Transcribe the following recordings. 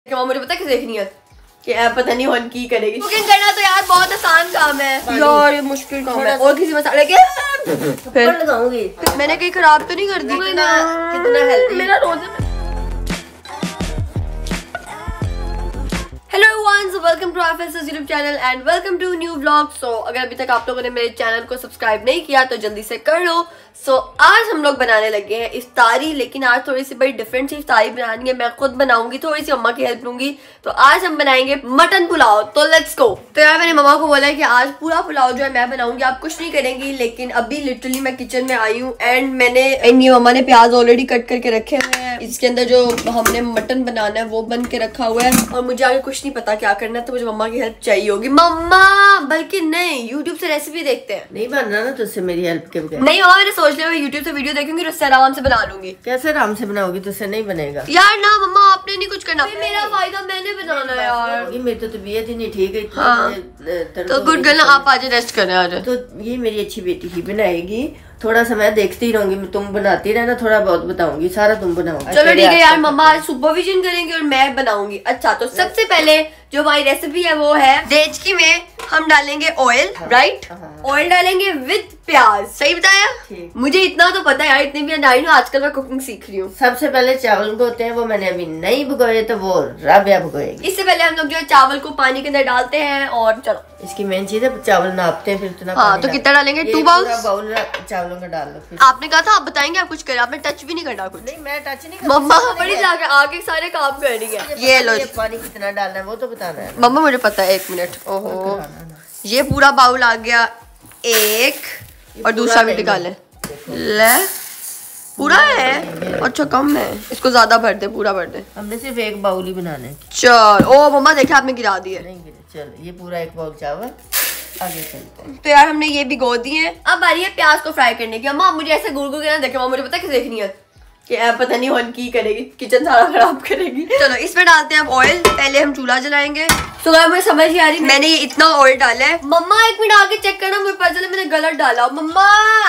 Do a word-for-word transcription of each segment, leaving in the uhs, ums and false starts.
मुझे पता कैसे देखनी है कि आप पता नहीं वन की करेगी। कुकिंग करना तो यार बहुत आसान काम है यार, ये मुश्किल काम है। और किसी मसाले के फिर लगाऊंगी। मैंने कहीं खराब तो नहीं कर दी? कितना कितना हेल्दी मेरा रोजा। Hello everyone, welcome to our YouTube channel and welcome to new vlog. So अगर अभी तक आप लोगों ने मेरे चैनल को सब्सक्राइब नहीं किया तो जल्दी से कर लो। सो so, आज हम लोग बनाने लगे हैं इफ्तारी, लेकिन आज थोड़ी सी बड़ी डिफरेंट सी इफ्तारी बनानी है। मैं खुद बनाऊंगी, थोड़ी सी मम्मा की हेल्प लूंगी। तो आज हम बनाएंगे मटन पुलाव। तो लेट्स गो। तो यार मैंने मम्मा को बोला है कि आज पूरा पुलाव जो है मैं बनाऊंगी, आप कुछ नहीं करेंगी। लेकिन अभी लिटरली मैं किचन में आई हूँ एंड मैंने एंड ये मम्मा ने प्याज ऑलरेडी कट करके रखे हुए हैं। इसके अंदर जो हमने मटन बनाना है वो बन के रखा हुआ है और मुझे आगे कुछ नहीं पता क्या करना है, तो मुझे मम्मा की हेल्प चाहिए होगी। मम्मा बल्कि नहीं, यूट्यूब से रेसिपी देखते हैं। नहीं बनना ना तुझसे मेरी हेल्प के बगैर। नहीं मम्मा, मैंने सोच लिया मैं यूट्यूब से वीडियो देखूंगी, उससे आराम से बना लूंगी। कैसे आराम से बनाओगी? तुझसे नहीं बनेगा यार। ना मम्मा आपने नहीं कुछ करना, मेरा फायदा मैंने बनाना है यार। मेरी तो तबीयत ही नहीं ठीक है। हाँ। तो गुड गर्ल, आप आज रेस्ट करें आज। तो ये मेरी अच्छी बेटी ही बनाएगी। थोड़ा सा मैं देखती ही रहूंगी, तुम बनाती रहना, थोड़ा बहुत बताऊंगी, सारा तुम बनाओगी। चलो ठीक है यार, मम्मा आज सुपरविजन करेंगे और मैं बनाऊंगी। अच्छा तो सबसे पहले जो हमारी रेसिपी है वो है देचकी में हम डालेंगे ऑयल। राइट, ऑयल डालेंगे विद प्याज। सही बताया? मुझे इतना तो पता है यार, इतनी भी अंदाजी नहीं, आजकल मैं कुकिंग सीख रही हूँ। सबसे पहले चावल को होते हैं, वो मैंने अभी नहीं भुगोए, तो वो राबिया भुगोएगी। इससे पहले हम लोग जो है चावल को पानी के अंदर डालते हैं और चलो इसकी मेन चीज है चावल नापते हैं, फिर इतना हाँ, तो कितना डालेंगे? टू बाउल बाउल चावलों का डाल लो। आपने कहा था आप बताएंगे, आप कुछ करें, आपने टच भी नहीं करना कुछ। नहीं मैं टच नहीं। मम्मा बड़ी जाके आगे सारे काम कर रही है। ये लो, पानी कितना डालना है वो तो बताना है। मम्मा मुझे पता है, एक मिनट। ओहो ये पूरा बाउल आ गया एक, और दूसरा भी निकाले। ले पूरा है, अच्छा कम है, इसको ज्यादा भर दे, पूरा भर दे। हमने सिर्फ एक बाउल ही बनाना है। चल ओ मम्मा देखे आपने गिरा दिए। नहीं गिरे। चल ये पूरा एक बाउल चावल, आगे चलते हैं। तो यार हमने ये भिगो दिए। अब बारी है प्याज को फ्राई करने की। अम्मा मुझे ऐसे गुड़ गुड़ के ना देखे, मम्मा मुझे पता कैसे देखनी है कि आप पता नहीं वन की करेगी, किचन सारा खराब करेगी। चलो इसमें डालते हैं अब ऑयल। पहले हम चूल्हा जलाएंगे। तो यार मुझे समझ नहीं आ रही, मैंने ये इतना ऑयल डाला है। मम्मा एक मिनट आके चेक करना, मुझे पता चला मैंने गलत डाला। मम्मा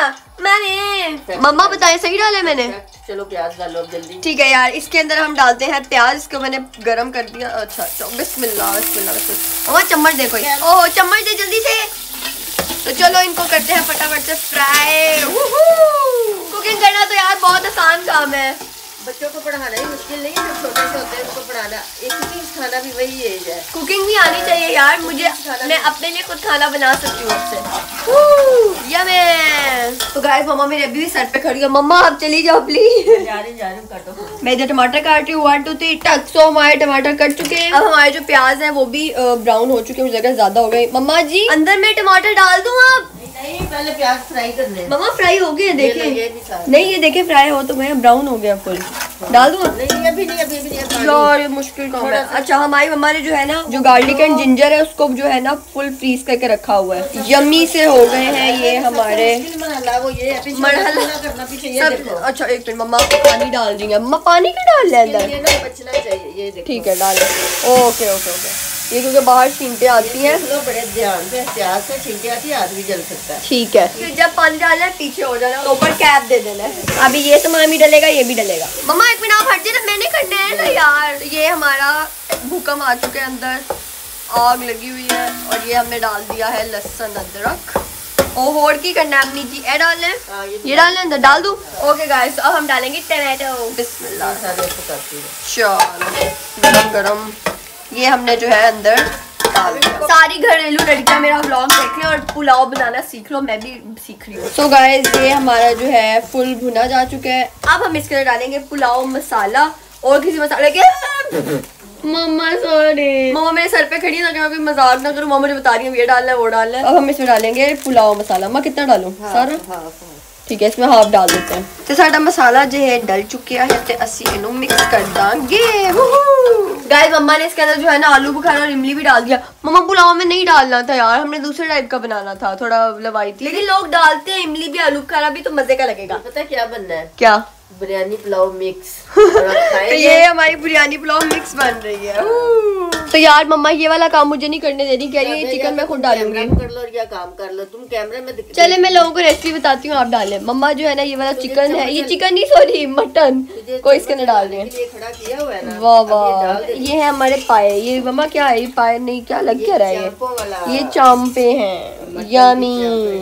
मैंने मम्मा बताए सही डाला है मैंने। चलो प्याज डालो अब जल्दी। ठीक है यार, इसके अंदर हम डालते हैं प्याज। इसको मैंने गरम कर दिया। अच्छा अच्छा बिस्मिल्लाह बिस्मिल्लाह बिस्मिल्लाह। मम्मा चम्मच दे कोई। ओह चम्मच दे जल्दी से। तो चलो इनको करते हैं फटाफट से फ्राई। कुकिंग करना तो यार बहुत आसान काम है। बच्चों को पढ़ाना ही मुश्किल नहीं है, जब छोटे से होते हैं उनको पढ़ाना। एक ही खाना भी वही एज है। कुकिंग भी आनी चाहिए यार मुझे, मैं अपने लिए खुद खाना बना सकती हूँ आपसे। यम्मी। तो गाइस मम्मा मेरे अभी भी सर पे खड़ी है। मम्मा आप चली जाओ प्लीज। जा रही जा रही हूँ, काटो। मैं इधर टमाटर काट रही हूँ। वन टू थ्री टक। सो हमारे टमाटर कट चुके हैं। अब हमारे जो प्याज है वो भी ब्राउन हो चुके हैं, मुझे लगा ज्यादा हो गए। मम्मा जी अंदर में टमाटर डाल दूँ आप? नहीं पहले प्याज फ्राई करने। मम्मा फ्राई हो गए देखे। ये नहीं ये देखे फ्राई हो तो मैं ब्राउन हो गया फुल। डाल दूँ? नहीं अभी नहीं अभी नहीं यार ये मुश्किल काम है। अच्छा हमारी मम्मा ने जो है ना जो गार्लिक एंड जिंजर है उसको जो है ना फुल फ्रीज करके रखा हुआ है। यम्मी से हो गए हैं ये हमारे वो ये मरहला करना पीछे। अच्छा एक मिनट, मम्मा पानी डाल रही है। मम्मा पानी क्यों डाल रहे हैं अंदर? बचना चाहिए ये। ठीक है डाल। Okay okay okay. ये क्योंकि बाहर छींटे आती हैं, बड़े ध्यान से एहतियात से छींटे आती है, हाथ भी जल सकता है। ठीक है। फिर जब पानी डालना है पीछे हो जाना, तो ऊपर कैप दे देना है। अभी ये सामान भी डलेगा, ये भी डलेगा। मम्मा एक मिनट आप हट जाए, मैंने करना है ना यार। ये हमारा भूकंप आ चुके हैं, अंदर आग लगी हुई है और ये हमने डाल दिया है लहसुन अदरक। और होड़ की करना है अपनी जी। ए डालना है, ये डालना है अंदर, डाल दूं? ओके गाइस अब हम डालेंगे टमाटो। बिस्मिल्लाह। चलो गरम गरम ये हमने जो है अंदर डाल दिया। सारी घरेलू लड़कियां मेरा व्लॉग देख रही हैं और पुलाव बनाना सीख लो, मैं भी सीख रही हूँ। सो गाइस ये हमारा जो है फुल भुना जा चुका है। अब हम इसके अंदर डालेंगे पुलाव मसाला। और किसी मसाले के मम्मा सॉरी, मम्मा मेरे सर पे खड़ी है ना कि मैं कोई मजाक ना करूँ। मम्मा मुझे बता रही है ये डालना है वो डालना है। अब हम इसमें डालेंगे पुलाव मसाला। मैं कितना डालूं? सारा? हाँ, ठीक है इसमें हाफ डाल देते हैं। तो साडा मसाला जो है डल चुका है, तो असी इनू मिक्स कर देंगे। गाइस मम्मा ने इसके अंदर जो है ना आलू बुखारा और इमली भी डाल दिया। मम्मा पुलाव में नहीं डालना था यार, हमने दूसरे टाइप का बनाना था, थोड़ा लवाई थी। लेकिन लोग डालते हैं इमली भी, आलू बुखारा भी, तो मजे का लगेगा। पता है क्या बनना है? क्या? बिरयानी पुलाव मिक्स। तो ये हमारी बिरयानी पुलाव मिक्स बन रही है। तो यार मम्मा ये वाला काम मुझे नहीं करने दे रही, कह रही है चिकन मैं खुद डालूंगी। कर लो या काम कर लो तुम, कैमरे में दिख। चले मैं लोगों को रेसिपी बताती हूँ, आप डालें। मम्मा जो है ना ये वाला चिकन है, ये चिकन नहीं सॉरी मटन को इसके अंदर डाल रहे हैं। वाह वाह, ये है हमारे पाए। ये मम्मा क्या है, ये पाए नहीं क्या लग क्या रहा है, ये चांपे हैं यमी।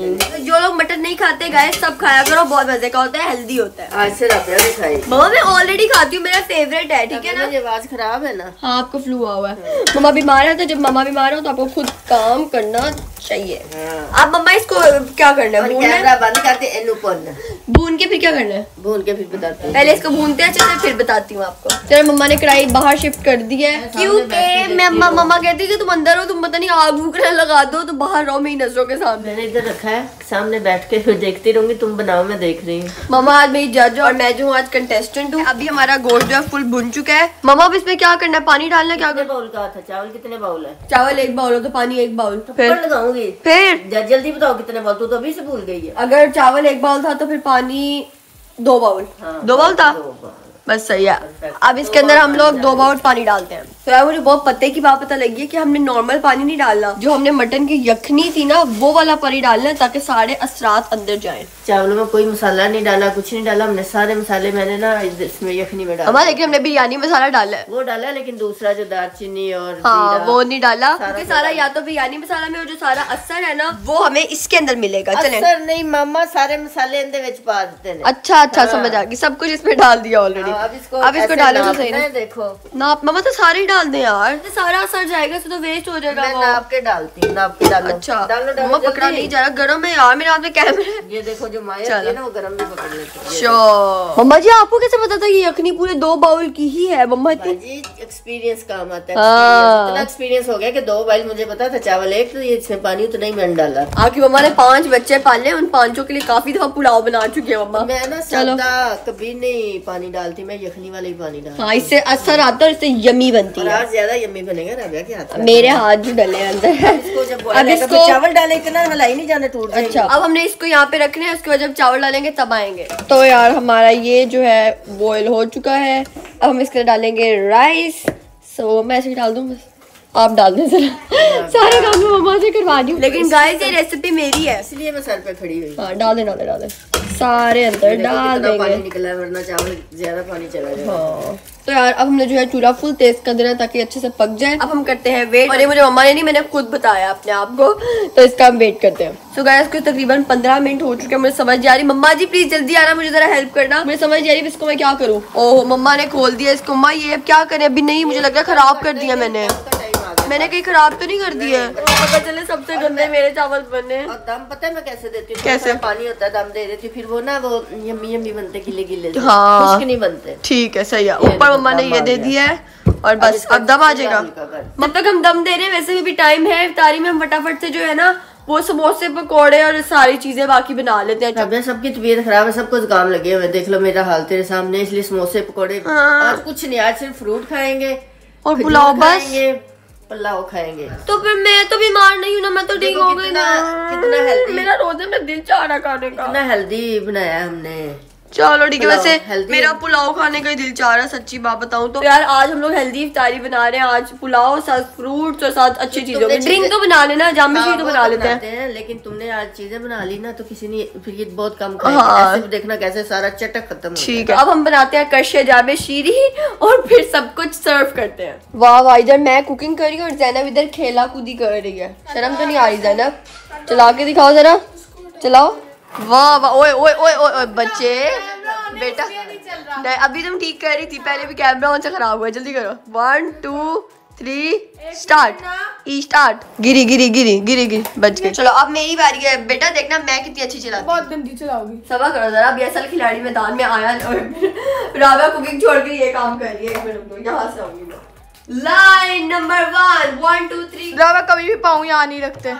जो लोग मटन नहीं खाते गाइस सब खाया करो, बहुत मजे का होता है, हेल्दी होता है। आज से मम्मा मैं ऑलरेडी खाती हूँ, मेरा फेवरेट है, ठीक है ना। आवाज खराब है ना। हाँ आपको फ्लू हुआ हुआ है। मम्मा बीमार है, तो जब मम्मा बीमार हो तो आपको खुद काम करना चाहिए। हाँ। अब मम्मा इसको क्या करना है, कैमरा बंद करते, भून के फिर क्या करना है, भून के फिर बताते हैं। पहले इसको भूनते हैं अच्छे से फिर बताती हूँ आपको। चलो मम्मा ने कढ़ाई बाहर शिफ्ट कर दी है, क्योंकि मैं मम्मा कहती है कि तुम अंदर हो, तुम पता नहीं आग भूख लगा दो तो बाहर रहो मेरी नजरों के सामने। मैंने इधर रखा है, सामने बैठ के फिर देखती रहूंगी, तुम बनाओ मैं देख रही हूँ। मम्मा आज मेरी जज और मैं जो हूँ आज कंटेस्टेंट हूँ। अभी हमारा गोश्त जो है फुल भुन चुका है। मम्मा अब इसमें क्या करना है, पानी डालना है, क्या करना? बाउल का था, चावल कितने बाउल है? चावल एक बाउल हो तो पानी एक बाउल। फिर लगाऊंगी, फिर जल्दी बताओ कितने बाउल, तू तो अभी से भूल गई है। अगर चावल एक बाउल था तो फिर पानी दो बाउल। हाँ, दो बाउल था, बस सही है। अब इसके अंदर हम लोग दो बाउल पानी डालते हैं। तो यार मुझे बहुत पते की बात पता लगी है कि हमने नॉर्मल पानी नहीं डालना, जो हमने मटन की यखनी थी ना वो वाला पानी डालना है, ताकि सारे असरात अंदर जाएं। चावलों में कोई मसाला नहीं डाला, कुछ नहीं डाला हमने, सारे मसाले मैंने ना इसमें यखनी में डाला। लेकिन हमने बिरयानी मसाला डाला है, वो डाला, लेकिन दूसरा जो दालचीनी और हाँ वो नहीं डाला, क्योंकि सारा या तो बिरयानी मसाला में जो सारा असर है ना वो हमें इसके अंदर मिलेगा। चले असर नहीं मामा, सारे मसाले अंदर विच पा देते हैं। अच्छा अच्छा समझ आ गई, सब कुछ इसमें डाल दिया ऑलरेडी। अब इसको अब इसको डालो तो सही ना, देखो नाप मम्मा तो सारे ही डाल दे यार, तो सारा असर जाएगा तो वेस्ट हो जाएगा। मैं नाप के डालती हूँ, नाप के डालो। अच्छा डालो डालो, मम्मा पकड़ा नहीं जा रहा, गरम है यार मेरे हाथ में कैमरा। ये देखो जो माया है ना वो गरम भी पकड़ लेती है। मम्मा जी आपको कैसे पता था ये यखनी पूरे दो बाउल की ही है? मम्मा जी एक्सपीरियंस काम आता है, इतना एक्सपीरियंस हो गया कि दो बाउल मुझे पता था चावल एक, तो ये इसमें पानी उतना ही मैंने डाला। आपकी मम्मा ने पांच बच्चे पाले, उन पांचों के लिए काफी दफा पुलाव बना चुकी है मम्मा। मैं ना सादा कभी नहीं पानी डालती, मैं यखनी वाला ही पानी डालती। हाँ इससे असर आता है, इससे यमी बनती है। आज ज्यादा यमी बनेगा राबिया के हाथ में। मेरे हाथ जो डले अंदर है। इसको जब अब इसको चावल डाले के ना मलाई नहीं जाने टूट जाएंगे। अच्छा अब हमने इसको यहाँ पे रखने हैं, उसके बाद जब चावल डालेंगे तब आएंगे। तो यार हमारा ये जो है बॉयल हो चुका है, अब हम इसके डालेंगे राइस। सो मैं ऐसे डाल दूँ, बस आप डाल दें जरा, सारे काम में मम्मा से करवा दी। लेकिन गाइस ये रेसिपी मेरी है, इसलिए मैं सर पे खड़ी हुई। हाँ डाल दे डाल दे डाल दे, सारे अंदर डाल देंगे। पानी निकला है, वरना चावल ज्यादा पानी चला जाएगा। हाँ तो यार अब हमने जो है चूल्हा फुल तेज कर देना ताकि अच्छे से पक जाए। अब हम करते हैं वेट, और ये मुझे मम्मा ने नहीं, मैंने खुद बताया अपने आप को, तो इसका हम वेट करते हैं। सो गाइस कुछ तकरीबन पंद्रह मिनट हो चुके हैं, मुझे समझ जा रही। मम्मा जी प्लीज जल्दी आना, मुझे जरा हेल्प करना, मुझे समझ जा रही इसको मैं क्या करूँ। ओह मम्मा ने खोल दिया इसको। मम्मा ये अब क्या करें, अभी नहीं, मुझे लग रहा है खराब कर दिया मैंने। मैंने कहीं खराब तो नहीं कर दी है? पता चले सबसे गंदे मेरे चावल बने। और दम पता है मैं कैसे देती हूँ? कैसे? पानी होता है दम दे देती हूँ, फिर वो ना वो यम्मी यम्मी बनते, गिले गिले। हाँ खुश्क नहीं बनते। ठीक है सही है। ऊपर मम्मा ने ये दे दिया है और बस अब दम आ जाएगा। जब तक हम दम दे रहे हैं वैसे भी, भी टाइम है इफ्तारी में, हम फटाफट से जो है ना वो समोसे पकौड़े और सारी चीजें बाकी बना लेते हैं। अब सबकी तबीयत खराब है, सबको जुकाम लगे हुए, देख लो मेरा हाल तेरे सामने, इसलिए समोसे पकौड़े। हाँ। आज कुछ नहीं, आज सिर्फ फ्रूट खाएंगे और पुलाव, बस पुलाव खाएंगे। तो फिर मैं तो बीमार नहीं हूँ ना, मैं तो ठीक हो गई ना। कितना हेल्दी, मेरा रोजे में दिल चाह रहा खाने का। कितना हेल्दी बनाया हमने। चलो ठीक है, वैसे मेरा पुलाव खाने का ही दिल चाह रहा है, सच्ची बात बताऊं तो। यार आज हम लोग हेल्दी इफ्तारी बना रहे हैं, आज पुलाव साथ फ्रूट्स और साथ अच्छी चीजों की। ड्रिंक तो बना लेना, जामी शी तो बना लेते हैं, लेकिन तुमने आज चीजें बना ली ना तो किसी ने फिर ये बहुत कम खाया। ऐसे देखना कैसे सारा चटक खत्म। ठीक है अब हम बनाते हैं कशे जामे शीरी और फिर सब कुछ सर्व करते हैं। वाह वाह, इधर मैं कुकिंग कर रही हूँ और जैनब इधर खेला कूदी कर रही है। शर्म तो नहीं आ रही जैनब? चला के दिखाओ जरा, चलाओ। वाह वाह, ओए ओए ओए ओए बच्चे, बेटा नहीं अभी तुम ठीक कर रही थी, पहले भी कैमरा ऑन से खराब हुआ। जल्दी करो, वन टू थ्री स्टार्ट। ई स्टार्ट। गिरी गिरी गिरी गिरी गिरी बच गई। चलो अब मेरी बारी है बेटा, देखना मैं कितनी अच्छी चलाती। बहुत गंदी चलाओगी, सबर करो जरा। अभी असल खिलाड़ी मैदान में आया और राबा कुकिंग छोड़ के ये काम कर रही है। एक मिनट यहाँ से आऊंगी मैं। Line number one, one two three. राबा कभी भी पाँव यहाँ नहीं रखते।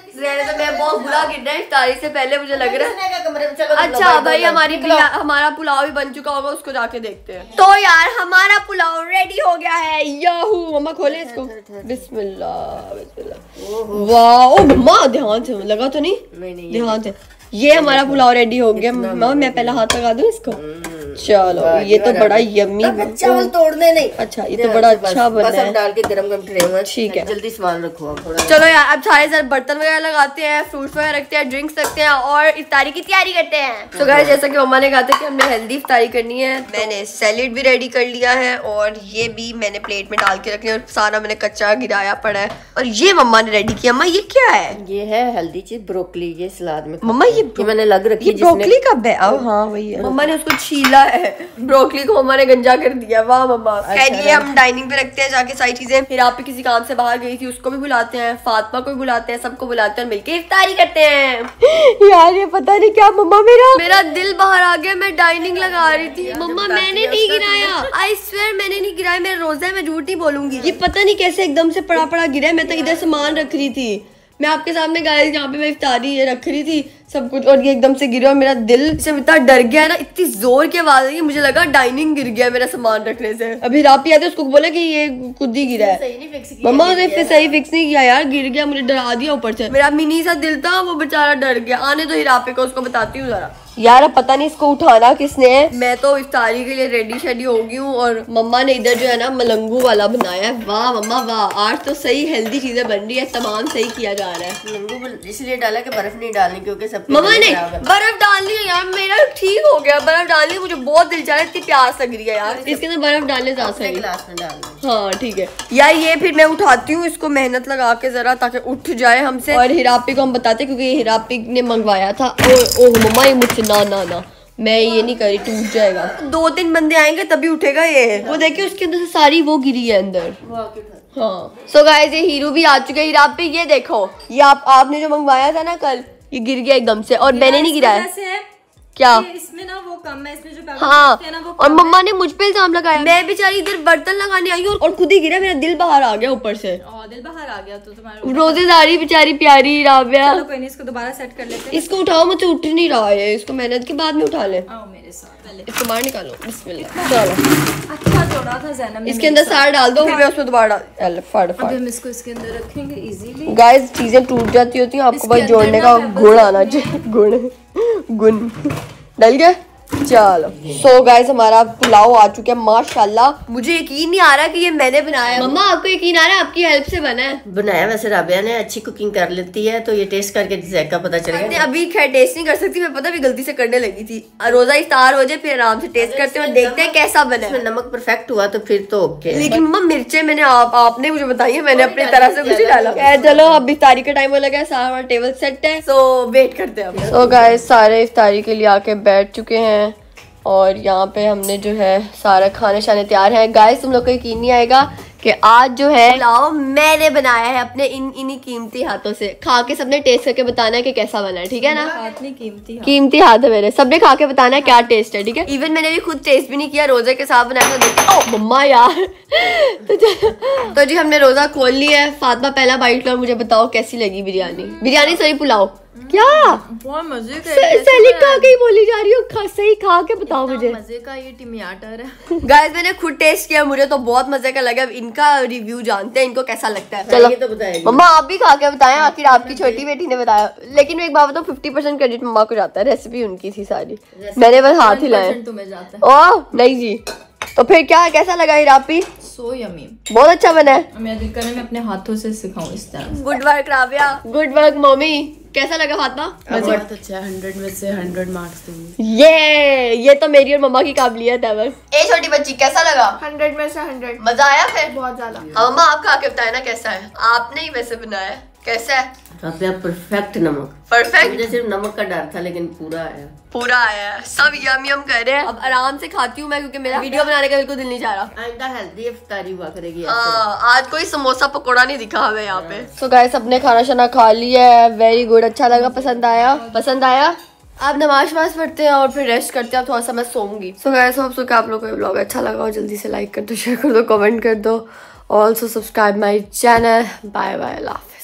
तो मैं बहुत बुरा गिर रहा है इफ्तारी से पहले, मुझे लग रहा है। अच्छा अच्छा भाई हमारी हमारा पुलाव भी बन चुका होगा, उसको जाके देखते हैं। तो यार हमारा पुलाव रेडी हो गया है। याहू मम्मा खोले इसको। बिस्मिल्लाह बिस्मिल्लाह। वाह ओ मम्मा ध्यान से, लगा तो नहीं? नहीं नहीं ध्यान से। ये हमारा पुलाव रेडी हो गया। मम्मा मैं पहला हाथ लगा दूं इसको। चलो ये तो बड़ा यम्मी। चावल तोड़ने नहीं। अच्छा ये तो बड़ा अच्छा बना है। डाल के गरम गरम ट्रे में। ठीक है जल्दी सामान रखो थोड़ा। चलो यार अब सारे सारे बर्तन वगैरह लगाते हैं, फ्रूट्स वगैरह रखते हैं, ड्रिंक्स रखते हैं और इफ्तारी की तैयारी करते हैं। तो गाइस जैसा कि मम्मा ने कहा था कि हमने हेल्दी इफ्तारी करनी है, मैंने सैलेड भी रेडी कर लिया है और ये भी मैंने प्लेट में डाल के रख लिया और सारा मैंने कच्चा गिराया पड़ा है और ये मम्मा ने रेडी किया। अम्मा ये क्या है? ये है हेल्दी चीज ब्रोकली, ये सलाद में। मम्मा ये, ये मैंने लग रखी ये ब्रोकली कब है? अब हाँ वही है। मम्मा ने उसको छीला है, ब्रोकली को मम्मा ने गंजा कर दिया। वाह मम्मा। खैर ये हम डाइनिंग पे रखते हैं जाके सारी चीजें। फिर आप किसी काम से बाहर गई थी उसको भी बुलाते हैं, फातिमा को भी बुलाते हैं, सबको बुलाते हैं और मिलके इफ्तारी करते हैं। यार ये पता नहीं क्या मम्मा मेरा मेरा दिल बाहर आ गया। मैं डाइनिंग लगा रही थी मम्मा, मैंने नहीं गिराया, आई स्वेयर मैंने नहीं गिराया, मेरा रोजा है, मैं झूठ नहीं बोलूंगी। ये पता नहीं कैसे एकदम से पड़ा पड़ा गिरा है। मैं तो इधर सामान रख रही थी, मैं आपके सामने गाइस जहाँ पे मैं इफ्तारी ये रख रही थी सब कुछ और ये एकदम से गिरा और मेरा दिल से इतना डर गया है ना, इतनी जोर की आवाज आई मुझे लगा डाइनिंग गिर गया मेरा सामान रखने से। अभी रापी आते उसको बोला कि ये खुद ही गिरा है। मम्मा ने फिर सही फिक्स नहीं किया यार, गिर गया, मुझे डरा दिया ऊपर से। मेरा मिनी सा दिल था वो बेचारा डर गया। आने तो हिरापे को, उसको बताती हूँ जरा। यार अब पता नहीं इसको उठाना किसने है। मैं तो इफ्तारी के लिए रेडी शेडी हो गई हूँ और मम्मा ने इधर जो है ना मलंगू वाला बनाया है। वाह मम्मा वाह, आज तो सही हेल्दी चीजें बन रही है, तमाम सही किया जा रहा है। मलंगू इसलिए डाला कि बर्फ नहीं डालनी क्योंकि सब मम्मा ने बर्फ डालनी है यार, मेरा ठीक हो गया। बर्फ डालनी मुझे बहुत दिल चाह रहा है, इतनी प्यास लग रही है यार। इसके अंदर बर्फ डालने जा सकते गिलास में डालना। हाँ ठीक है यार। ये फिर मैं उठाती हूँ इसको मेहनत लगा के जरा ताकि उठ जाए हमसे। और हिरापी को हम बताते क्योंकि हिरापी ने मंगवाया था। ओह मम्मा ये मुझसे ना ना ना मैं ये नहीं करी, टूट जाएगा। दो तीन बंदे आएंगे तभी उठेगा ये। वो देखिए उसके अंदर से सारी वो गिरी है अंदर। हाँ सो गाइस ये हीरो भी आ चुके हैं। हिरापी ये देखो, ये आप आपने जो मंगवाया था ना कल, ये गिर गया एकदम से और मैंने नहीं गिराया। क्या इसमें ना वो कम है, इसमें जो हाँ है ना वो और मम्मा ने मुझ पे इल्जाम लगाया। मैं बेचारी इधर बर्तन लगाने आई हूँ और खुद ही गिरा, मेरा दिल बाहर आ गया ऊपर से। ओ, दिल बाहर आ गया तो तुम्हारा रोजेदारी बेचारी प्यारी राबिया। चलो कोई नहीं, इसको दोबारा सेट कर लेते हैं। इसको उठाओ, मुझे उठ नहीं रहा है, इसको मेहनत के बाद में उठा ले। आओ मेरे साथ पहले इसको बाहर निकालो। बिस्मिल्लाह। चलो अच्छा जोड़ा था ज़ैनब ने। इसके अंदर सार डाल दो, फिर मैं उसमें दोबारा डाल फट अब हम इसको इसके अंदर रखेंगे इजीली। गाइस चीजें टूट जाती होती हैं, आपको बस जोड़ने का गुण आना चाहिए। गुण गुण डल गया। चलो सो गाइस हमारा पुलाव आ चुका है माशाल्लाह। मुझे यकीन नहीं आ रहा कि ये मैंने बनाया है। मम्मा आपको यकीन आ रहा है आपकी हेल्प से बना है? बनाया वैसे राबिया ने अच्छी कुकिंग कर लेती है तो ये टेस्ट करके जायका पता चलेगा। अभी खैर टेस्ट नहीं कर सकती मैं, पता भी गलती से करने लगी थी। रोजा इफ्तार हो जाए फिर आराम से टेस्ट करते हैं, देखते हैं कैसा बना है। नमक परफेक्ट हुआ तो फिर तो ओके। लेकिन मम्मा मिर्चें मैंने आप आपने मुझे बताई है, मैंने अपनी तरह से कुछ डाला। चलो अब इफ्तारी का टाइम हो लगा है, सारा टेबल सेट है, सो वेट करते हैं। सो गाइस सारे इफ्तारी के लिए आके बैठ चुके हैं और यहाँ पे हमने जो है सारा खाने शाने तैयार है। गाइस तुम लोग को यकीन नहीं आएगा कि आज जो है पुलाव मैंने बनाया है अपने इन इन्हीं कीमती हाथों से। खा के सबने टेस्ट करके बताना है कि कैसा बना है, ठीक है ना? हाथ नहीं कीमती हाथ। कीमती हाथ है मेरे, सबने खा के बताना है क्या टेस्ट है, ठीक है? इवन मैंने भी खुद टेस्ट भी नहीं किया, रोजे के साथ बनाया था। ओ मम्मा यार तो, तो जी हमने रोजा खोल लिया है। फातिमा पहला बाइट लो और मुझे बताओ कैसी लगी बिरयानी। बिरयानी सॉरी पुलाव। क्या बहुत मजे का सैलिड खा के ही बोली जा रही हो, सही खा के बताओ मुझे। मजे का ये टमाटर है। गाइस मैंने खुद टेस्ट किया, मुझे तो बहुत मजे का लगा। इनका रिव्यू जानते हैं इनको कैसा लगता है। चलो तो बताएंगे। मम्मा आप भी खा के बताएं, आखिर आपकी छोटी बेटी ने बताया। लेकिन एक बात बताओ, फिफ्टी परसेंट क्रेडिट मम्मा को जाता है, रेसिपी उनकी थी सारी, मैंने बस हाथ हिलाया। तुम्हें जाता है। ओह नहीं जी, तो फिर क्या कैसा लगा हिरापी? सो यमी, बहुत अच्छा बना है। मैं दिल करे मैं अपने हाथों से सिखाऊं इस तरह। Good work Rabia, good work mummy. कैसा लगा फातिमा? बहुत अच्छा है, हंड्रेड में से हंड्रेड मार्क्स दूंगी। ये ये तो मेरी और मम्मा की काबिलियत है बस। ए छोटी बच्ची कैसा लगा? हंड्रेड में से हंड्रेड। मजा आया फिर? बहुत ज्यादा। अब मम्मा आप खा के बताए ना कैसा है। आपने ही वैसे बनाया, कैसा है? राबिया परफेक्ट नमक। परफेक्ट। मुझे सिर्फ नमक का डर था लेकिन पूरा आया। पूरा आया है, सब यम यम कर रहे हैं। अब आराम से खाती हूँ मैं क्योंकि मेरा वीडियो बनाने का बिल्कुल दिल नहीं चाह रहा। आइंदा हेल्दी इफ्तारी हुआ करेगी। हाँ आज कोई समोसा पकोड़ा नहीं दिखा हमें यहाँ पे। सो गाइस सबने खाना शाना खा लिया है, वेरी गुड, अच्छा लगा, पसंद आया पसंद आया। अब नमाज वमाज पढ़ते हैं और फिर रेस्ट करते हैं, थोड़ा सा मैं सोऊंगी। सो गाइस होप सो कि आप लोगों को ब्लॉग अच्छा लगा हो, जल्दी से लाइक कर दो, शेयर कर दो, कमेंट कर दो, also subscribe my channel. Bye bye, अल्लाह हाफिज़।